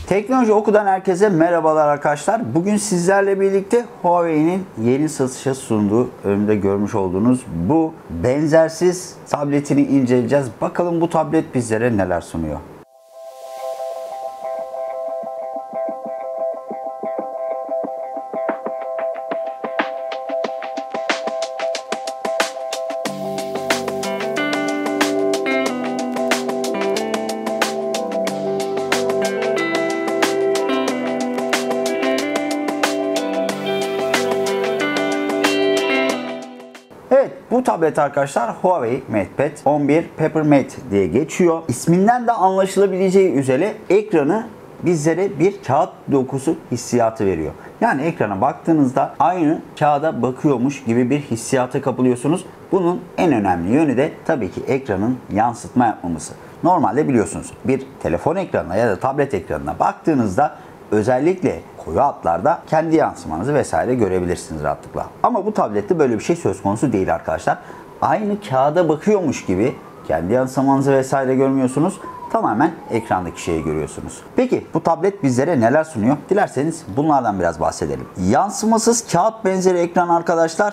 Teknoloji Oku'dan herkese merhabalar arkadaşlar. Bugün sizlerle birlikte Huawei'nin yeni satışa sunduğu, önümde görmüş olduğunuz bu benzersiz tabletini inceleyeceğiz. Bakalım bu tablet bizlere neler sunuyor. Evet, bu tablet arkadaşlar Huawei MatePad 11 Peppermint diye geçiyor. İsminden de anlaşılabileceği üzere ekranı bizlere bir kağıt dokusu hissiyatı veriyor. Yani ekrana baktığınızda aynı kağıda bakıyormuş gibi bir hissiyata kapılıyorsunuz. Bunun en önemli yönü de tabii ki ekranın yansıtma yapmaması. Normalde biliyorsunuz bir telefon ekranına ya da tablet ekranına baktığınızda özellikle koyu hatlarda kendi yansımanızı vesaire görebilirsiniz rahatlıkla. Ama bu tablette böyle bir şey söz konusu değil arkadaşlar. Aynı kağıda bakıyormuş gibi kendi yansımanızı vesaire görmüyorsunuz. Tamamen ekrandaki şeyi görüyorsunuz. Peki bu tablet bizlere neler sunuyor? Dilerseniz bunlardan biraz bahsedelim. Yansımasız kağıt benzeri ekran arkadaşlar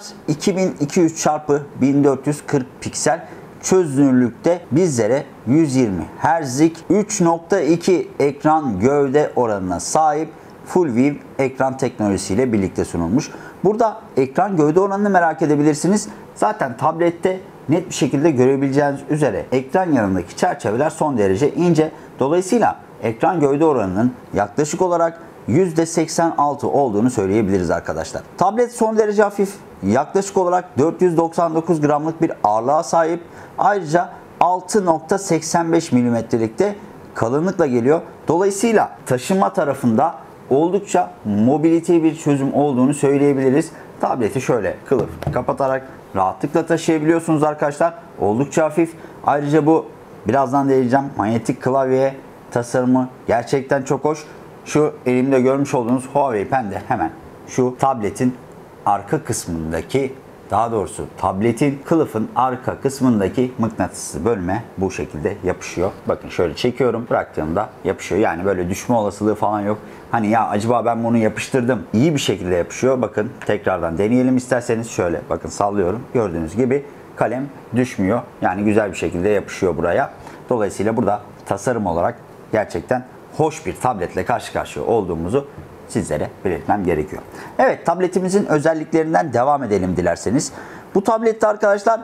2200x1440 piksel çözünürlükte bizlere 120 Hz'lik 3.2 ekran gövde oranına sahip Full View ekran teknolojisiyle birlikte sunulmuş. Burada ekran gövde oranını merak edebilirsiniz. Zaten tablette net bir şekilde görebileceğiniz üzere ekran yanındaki çerçeveler son derece ince. Dolayısıyla ekran gövde oranının yaklaşık olarak %86 olduğunu söyleyebiliriz arkadaşlar. Tablet son derece hafif. Yaklaşık olarak 499 gramlık bir ağırlığa sahip. Ayrıca 6.85 milimetrelikte kalınlıkla geliyor. Dolayısıyla taşıma tarafında oldukça mobilite bir çözüm olduğunu söyleyebiliriz. Tableti şöyle kılıf kapatarak rahatlıkla taşıyabiliyorsunuz arkadaşlar. Oldukça hafif. Ayrıca bu birazdan değineceğim manyetik klavye tasarımı gerçekten çok hoş. Şu elimde görmüş olduğunuz Huawei Pen'de hemen şu tabletin arka kısmındaki, daha doğrusu tabletin kılıfın arka kısmındaki mıknatıslı bölme bu şekilde yapışıyor. Bakın şöyle çekiyorum, bıraktığımda yapışıyor. Yani böyle düşme olasılığı falan yok. Hani ya acaba ben bunu yapıştırdım. İyi bir şekilde yapışıyor. Bakın tekrardan deneyelim isterseniz. Şöyle bakın sallıyorum. Gördüğünüz gibi kalem düşmüyor. Yani güzel bir şekilde yapışıyor buraya. Dolayısıyla burada tasarım olarak gerçekten hoş bir tabletle karşı karşıya olduğumuzu sizlere belirtmem gerekiyor. Evet, tabletimizin özelliklerinden devam edelim dilerseniz. Bu tablette arkadaşlar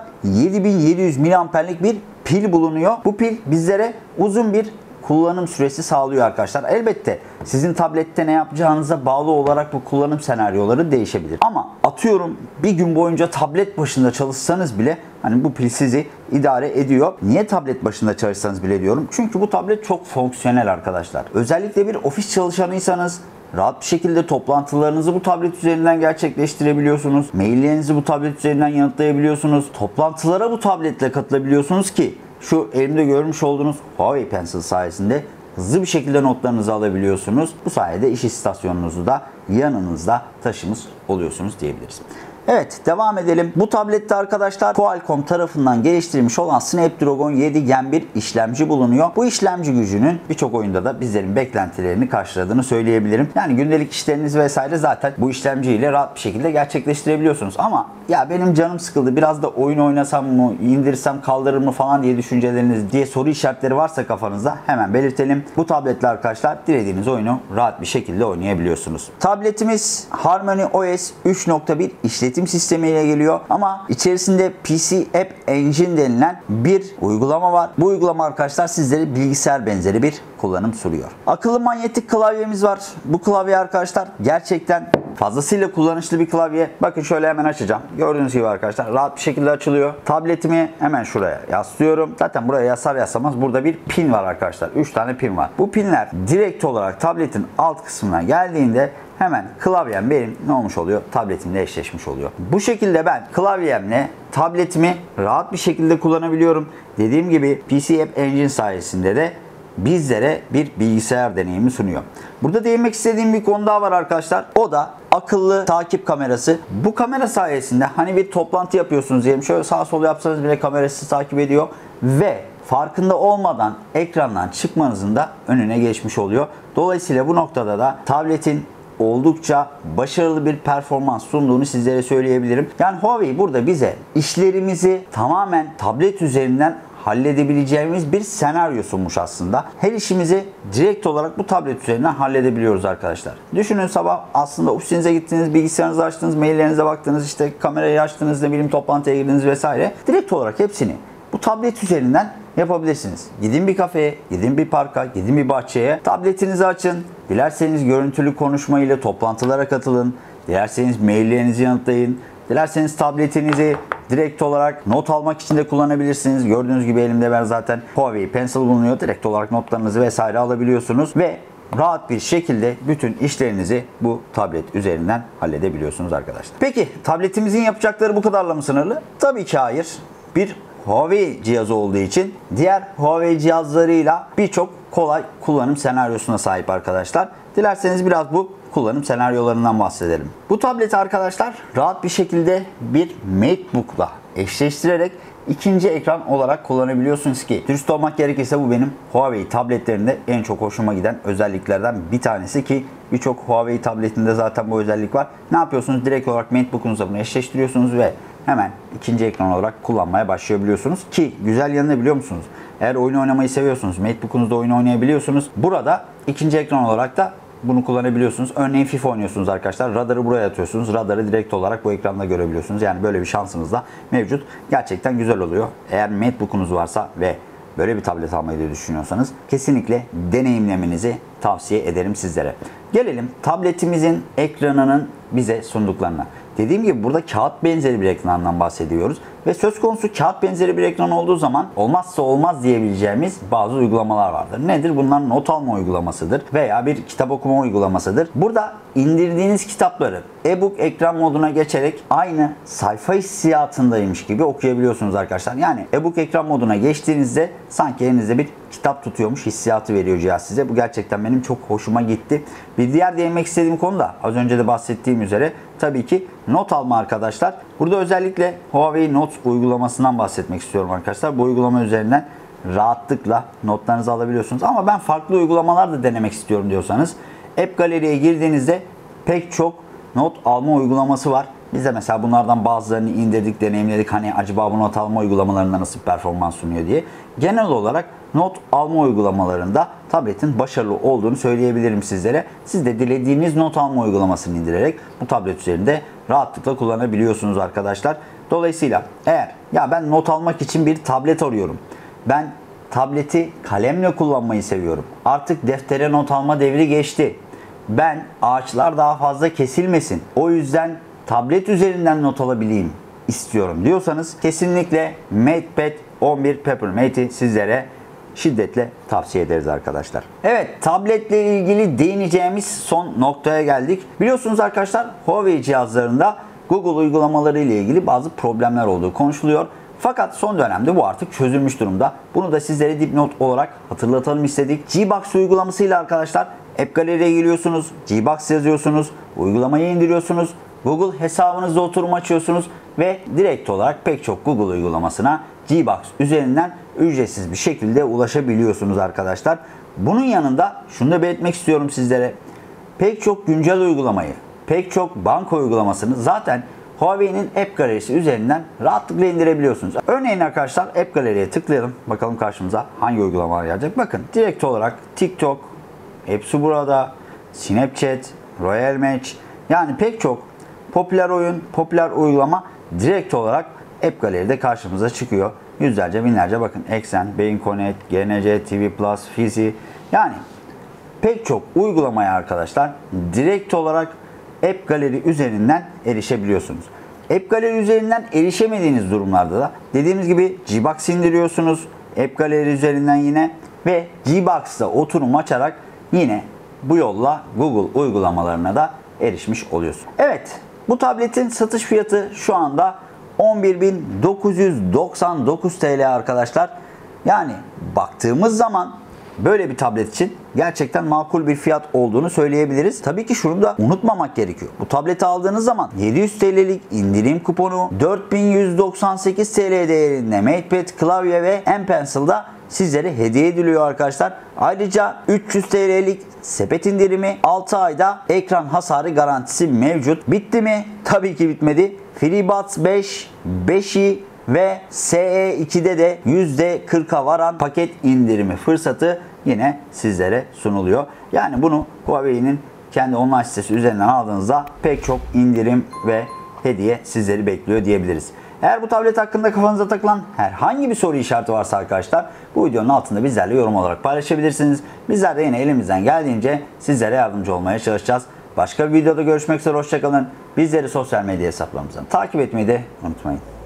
7700 mAh'lik bir pil bulunuyor. Bu pil bizlere uzun bir kullanım süresi sağlıyor arkadaşlar. Elbette sizin tablette ne yapacağınıza bağlı olarak bu kullanım senaryoları değişebilir. Ama atıyorum bir gün boyunca tablet başında çalışsanız bile hani bu pil sizi idare ediyor. Niye tablet başında çalışsanız bile diyorum? Çünkü bu tablet çok fonksiyonel arkadaşlar. Özellikle bir ofis çalışanıysanız rahat bir şekilde toplantılarınızı bu tablet üzerinden gerçekleştirebiliyorsunuz. Maillerinizi bu tablet üzerinden yanıtlayabiliyorsunuz. Toplantılara bu tabletle katılabiliyorsunuz ki şu elimde görmüş olduğunuz Huawei Pencil sayesinde hızlı bir şekilde notlarınızı alabiliyorsunuz. Bu sayede iş istasyonunuzu da yanınızda taşımış oluyorsunuz diyebiliriz. Evet, devam edelim. Bu tablette arkadaşlar Qualcomm tarafından geliştirilmiş olan Snapdragon 7 Gen 1 işlemci bulunuyor. Bu işlemci gücünün birçok oyunda da bizlerin beklentilerini karşıladığını söyleyebilirim. Yani gündelik işlerinizi vesaire zaten bu işlemciyle rahat bir şekilde gerçekleştirebiliyorsunuz. Ama ya benim canım sıkıldı, biraz da oyun oynasam mı, indirsem kaldırır mı falan diye düşünceleriniz, diye soru işaretleri varsa kafanızda hemen belirtelim. Bu tabletle arkadaşlar dilediğiniz oyunu rahat bir şekilde oynayabiliyorsunuz. Tabletimiz Harmony OS 3.1 işletim sistemiyle geliyor ama içerisinde PC App Engine denilen bir uygulama var. Bu uygulama arkadaşlar sizlere bilgisayar benzeri bir kullanım sunuyor. Akıllı manyetik klavyemiz var. Bu klavye arkadaşlar gerçekten fazlasıyla kullanışlı bir klavye. Bakın şöyle hemen açacağım. Gördüğünüz gibi arkadaşlar rahat bir şekilde açılıyor. Tabletimi hemen şuraya yaslıyorum. Zaten buraya yaslar yaslamaz burada bir pin var arkadaşlar. 3 tane pin var. Bu pinler direkt olarak tabletin alt kısmına geldiğinde hemen klavyem benim ne olmuş oluyor? Tabletimle eşleşmiş oluyor. Bu şekilde ben klavyemle tabletimi rahat bir şekilde kullanabiliyorum. Dediğim gibi PC App Engine sayesinde de bizlere bir bilgisayar deneyimi sunuyor. Burada değinmek istediğim bir konu daha var arkadaşlar. O da akıllı takip kamerası. Bu kamera sayesinde hani bir toplantı yapıyorsunuz diyelim. Şöyle sağ sol yapsanız bile kamera sizi takip ediyor. Ve farkında olmadan ekrandan çıkmanızın da önüne geçmiş oluyor. Dolayısıyla bu noktada da tabletin oldukça başarılı bir performans sunduğunu sizlere söyleyebilirim. Yani Huawei burada bize işlerimizi tamamen tablet üzerinden halledebileceğimiz bir senaryo sunmuş aslında. Her işimizi direkt olarak bu tablet üzerinden halledebiliyoruz arkadaşlar. Düşünün, sabah aslında ofisinize gittiniz, bilgisayarınızı açtınız, maillerinize baktınız, işte kamerayı açtınız, ne bileyim toplantıya girdiniz vesaire. Direkt olarak hepsini bu tablet üzerinden yapabilirsiniz. Gidin bir kafeye, gidin bir parka, gidin bir bahçeye, tabletinizi açın. Dilerseniz görüntülü konuşma ile toplantılara katılın. Dilerseniz maillerinizi yanıtlayın. Dilerseniz tabletinizi direkt olarak not almak için de kullanabilirsiniz. Gördüğünüz gibi elimde ben zaten Huawei Pencil bulunuyor. Direkt olarak notlarınızı vesaire alabiliyorsunuz ve rahat bir şekilde bütün işlerinizi bu tablet üzerinden halledebiliyorsunuz arkadaşlar. Peki tabletimizin yapacakları bu kadarla mı sınırlı? Tabii ki hayır. Bir Huawei cihazı olduğu için diğer Huawei cihazlarıyla birçok kolay kullanım senaryosuna sahip arkadaşlar. Dilerseniz biraz bu kullanım senaryolarından bahsedelim. Bu tableti arkadaşlar rahat bir şekilde bir MateBook'la eşleştirerek ikinci ekran olarak kullanabiliyorsunuz ki dürüst olmak gerekirse bu benim Huawei tabletlerinde en çok hoşuma giden özelliklerden bir tanesi ki birçok Huawei tabletinde zaten bu özellik var. Ne yapıyorsunuz? Direkt olarak MateBook'unuza bunu eşleştiriyorsunuz ve hemen ikinci ekran olarak kullanmaya başlayabiliyorsunuz ki güzel yanı ne biliyor musunuz? Eğer oyun oynamayı seviyorsunuz, MateBook'unuzda oyun oynayabiliyorsunuz. Burada ikinci ekran olarak da bunu kullanabiliyorsunuz. Örneğin FIFA oynuyorsunuz arkadaşlar. Radarı buraya atıyorsunuz. Radarı direkt olarak bu ekranda görebiliyorsunuz. Yani böyle bir şansınız da mevcut. Gerçekten güzel oluyor. Eğer MateBook'unuz varsa ve böyle bir tablet almayı da düşünüyorsanız kesinlikle deneyimlemenizi tavsiye ederim sizlere. Gelelim tabletimizin ekranının bize sunduklarına. Dediğim gibi burada kağıt benzeri bir ekrandan bahsediyoruz. Ve söz konusu kağıt benzeri bir ekran olduğu zaman olmazsa olmaz diyebileceğimiz bazı uygulamalar vardır. Nedir? Bunlar not alma uygulamasıdır veya bir kitap okuma uygulamasıdır. Burada indirdiğiniz kitapları e-book ekran moduna geçerek aynı sayfa hissiyatındaymış gibi okuyabiliyorsunuz arkadaşlar. Yani e-book ekran moduna geçtiğinizde sanki elinizde bir kitap tutuyormuş hissiyatı veriyor cihaz size. Bu gerçekten benim çok hoşuma gitti. Bir diğer değinmek istediğim konu da az önce de bahsettiğim üzere tabii ki not alma arkadaşlar. Burada özellikle Huawei Notes uygulamasından bahsetmek istiyorum arkadaşlar. Bu uygulama üzerinden rahatlıkla notlarınızı alabiliyorsunuz. Ama ben farklı uygulamalar da denemek istiyorum diyorsanız App Gallery'e girdiğinizde pek çok not alma uygulaması var. Biz de mesela bunlardan bazılarını indirdik, deneyimledik. Hani acaba bu not alma uygulamalarında nasıl performans sunuyor diye. Genel olarak not alma uygulamalarında tabletin başarılı olduğunu söyleyebilirim sizlere. Siz de dilediğiniz not alma uygulamasını indirerek bu tablet üzerinde rahatlıkla kullanabiliyorsunuz arkadaşlar. Dolayısıyla eğer ya ben not almak için bir tablet arıyorum, ben tableti kalemle kullanmayı seviyorum, artık deftere not alma devri geçti, ben ağaçlar daha fazla kesilmesin, o yüzden tablet üzerinden not alabileyim istiyorum diyorsanız kesinlikle MatePad 11 Peppermate'i sizlere şiddetle tavsiye ederiz arkadaşlar. Evet, tabletle ilgili değineceğimiz son noktaya geldik. Biliyorsunuz arkadaşlar Huawei cihazlarında Google uygulamaları ile ilgili bazı problemler olduğu konuşuluyor. Fakat son dönemde bu artık çözülmüş durumda. Bunu da sizlere dipnot olarak hatırlatalım istedik. Gbox uygulamasıyla arkadaşlar App Gallery'e giriyorsunuz, Gbox yazıyorsunuz, uygulamayı indiriyorsunuz, Google hesabınızda oturum açıyorsunuz ve direkt olarak pek çok Google uygulamasına Gbox üzerinden ücretsiz bir şekilde ulaşabiliyorsunuz arkadaşlar. Bunun yanında şunu da belirtmek istiyorum sizlere. Pek çok güncel uygulamayı, pek çok banka uygulamasını zaten Huawei'nin App Gallery'si üzerinden rahatlıkla indirebiliyorsunuz. Örneğin arkadaşlar App Gallery'e tıklayalım. Bakalım karşımıza hangi uygulamalar gelecek. Bakın direkt olarak TikTok, hepsi burada, Snapchat, Royal Match, yani pek çok popüler oyun, popüler uygulama direkt olarak App Gallery'de karşımıza çıkıyor. Yüzlerce, binlerce bakın Exen, Beyin Connect, GNC, TV Plus, Fizi, yani pek çok uygulamaya arkadaşlar direkt olarak App Gallery üzerinden erişebiliyorsunuz. App Gallery üzerinden erişemediğiniz durumlarda da dediğimiz gibi Gbox indiriyorsunuz App Gallery üzerinden yine ve Gbox'ta oturum açarak yine bu yolla Google uygulamalarına da erişmiş oluyorsun. Evet, bu tabletin satış fiyatı şu anda 11.999 TL arkadaşlar. Yani baktığımız zaman böyle bir tablet için gerçekten makul bir fiyat olduğunu söyleyebiliriz. Tabii ki şunu da unutmamak gerekiyor. Bu tableti aldığınız zaman 700 TL'lik indirim kuponu, 4198 TL değerinde MatePad klavye ve M Pencil'da sizlere hediye ediliyor arkadaşlar. Ayrıca 300 TL'lik sepet indirimi, 6 ayda ekran hasarı garantisi mevcut. Bitti mi? Tabii ki bitmedi. FreeBuds 5, 5i ve SE2'de de %40'a varan paket indirimi fırsatı yine sizlere sunuluyor. Yani bunu Huawei'nin kendi online sitesi üzerinden aldığınızda pek çok indirim ve hediye sizleri bekliyor diyebiliriz. Eğer bu tablet hakkında kafanıza takılan herhangi bir soru işareti varsa arkadaşlar bu videonun altında bizlerle yorum olarak paylaşabilirsiniz. Bizler de yine elimizden geldiğince sizlere yardımcı olmaya çalışacağız. Başka bir videoda görüşmek üzere, hoşçakalın. Bizleri sosyal medya hesaplarımızdan takip etmeyi de unutmayın.